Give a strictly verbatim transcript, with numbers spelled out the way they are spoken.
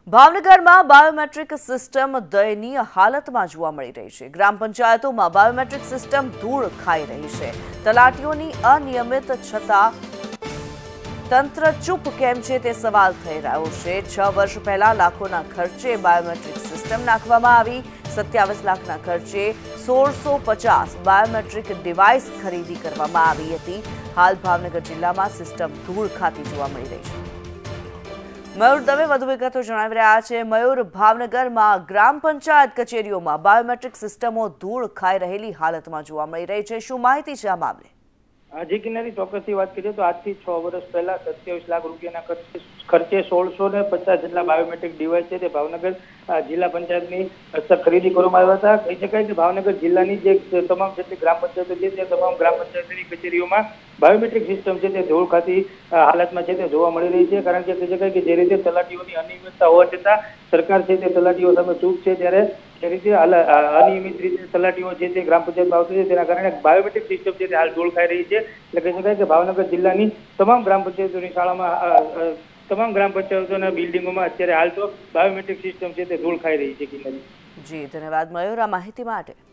ભાવનગરમાં biometric system દયનીય હાલતમાં જોવા મળી રહી છે। ગ્રામ પંચાયતોમાં બાયોમેટ્રિક સિસ્ટમ ધૂળ ખાઈ રહી છે। તલાટીઓની અનિયમિત છતાં તંત્ર ચૂપ કેમ છે તે સવાલ થઈ રહ્યો છે। છ વર્ષ પહેલા લાખોના ખર્ચે બાયોમેટ્રિક સિસ્ટમ નાખવામાં આવી। સત્યાવીસ લાખના ખર્ચે સોળસો પચાસ બાયોમેટ્રિક ડિવાઇસ ખરીદી કરવામાં આવી હતી। હાલ ભાવનગર જિલ્લામાં સિસ્ટમ ધૂળ ખાતી જોવા મળી રહી છે। મયુર દવે વધુ વિગતો જણાવી રહ્યા છે। મયુર, ભાવનગરમાં ગ્રામ પંચાયત કચેરીઓમાં બાયોમેટ્રિક સિસ્ટમો ધૂળ ખાઈ રહેલી હાલતમાં જોવા મળી રહી છે। શું માહિતી છે આ મામલે? જી કિન્નરી, ચોક્કસથી વાત કરીએ તો આજથી છ વર્ષ પહેલા સત્યાવીસ લાખ રૂપિયાના ખર્ચે સોળસો ને પચાસ જેટલા બાયોમેટ્રિક ડિવાઇસ છે તે ભાવનગર જિલ્લા પંચાયતની હસ્તક ખરીદી કરવામાં આવ્યા હતા। કહી શકાય કે ભાવનગર જિલ્લાની જે તમામ જેટલી ગ્રામ પંચાયતો છે તે તમામ ગ્રામ પંચાયતની કચેરીઓમાં બાયોમેટ્રિક સિસ્ટમ છે તે ધૂળ ખાતી હાલતમાં છે તે જોવા મળી રહી છે। કારણ કે કહી શકાય કે જે રીતે તલાટીઓની અનિયમિતતા હોવા છતાં સરકાર છે તે તલાટીઓ સામે ચૂપ છે, ત્યારે જે રીતે અનિયમિત રીતે તલાટીઓ છે તે ગ્રામ પંચાયતમાં આવતી છે તેના કારણે બાયોમેટ્રિક સિસ્ટમ છે તે હાલ ધૂળ ખાઈ રહી છે। એટલે કહી શકાય કે ભાવનગર જિલ્લાની તમામ ગ્રામ પંચાયતોની શાળામાં તમામ ગ્રામ પંચાયતોના બિલ્ડિંગોમાં અત્યારે હાલ તો બાયોમેટ્રિક સિસ્ટમ છે તે ધૂળ ખાઈ રહી છે। જી ધન્યવાદ મયુર આ માહિતી માટે।